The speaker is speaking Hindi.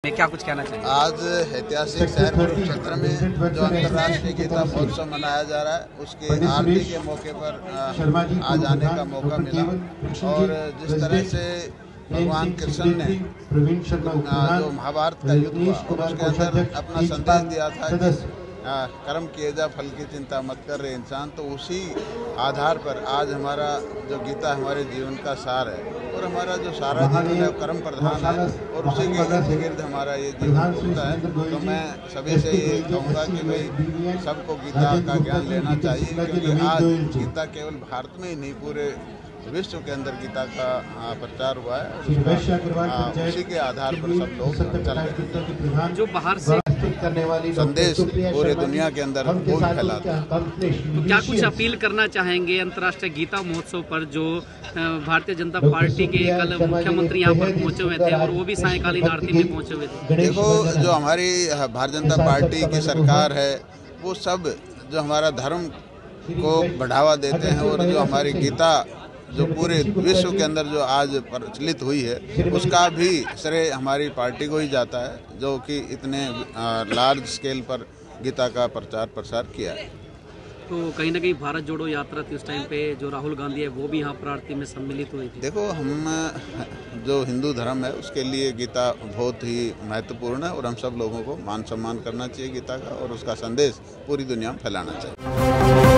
मैं क्या कुछ कहना चाहिए? आज ऐतिहासिक शहर कुरुक्षेत्र में जो अंतर्राष्ट्रीय गीता महोत्सव मनाया जा रहा है, उसके आरती के मौके पर आज आने का मौका मिला। और जिस तरह से भगवान कृष्ण ने जो महाभारत का युद्ध हुआ और उसके अंदर अपना संदेश दिया था कि कर्म किए जा फल की चिंता मत कर रहे इंसान, तो उसी आधार पर आज हमारा जो गीता हमारे जीवन का सार है और हमारा जो सारा जीवन है कर्म प्रधान है और उसी के इर्द गिर्द हमारा ये जीवन घूमता है। तो मैं सभी से ये कहूँगा कि भाई सबको गीता का ज्ञान लेना चाहिए, क्योंकि आज गीता केवल भारत में ही नहीं पूरे विश्व के अंदर गीता का प्रचार हुआ है। उसी के आधार पर सब लोग चल रहे हैं। जो बाहर से करने वाली संदेश पूरे दुनिया के अंदर फैलाता है। तो क्या कुछ अपील करना चाहेंगे अंतर्राष्ट्रीय गीता महोत्सव पर, जो भारतीय जनता पार्टी के कल मुख्यमंत्री यहाँ पर पहुंचे हुए थे और वो भी सायंकालीन आरती में पहुंचे हुए थे? देखो, जो हमारी भारतीय जनता पार्टी की सरकार है वो सब जो हमारा धर्म को बढ़ावा देते हैं और जो हमारी गीता जो पूरे विश्व के अंदर जो आज प्रचलित हुई है उसका भी श्रेय हमारी पार्टी को ही जाता है, जो कि इतने लार्ज स्केल पर गीता का प्रचार प्रसार किया है। तो कहीं ना कहीं भारत जोड़ो यात्रा थी उस टाइम पे, जो राहुल गांधी है वो भी यहाँ पर आरती में सम्मिलित हुई थी। देखो, हम जो हिंदू धर्म है उसके लिए गीता बहुत ही महत्वपूर्ण है और हम सब लोगों को मान सम्मान करना चाहिए गीता का और उसका संदेश पूरी दुनिया में फैलाना चाहिए।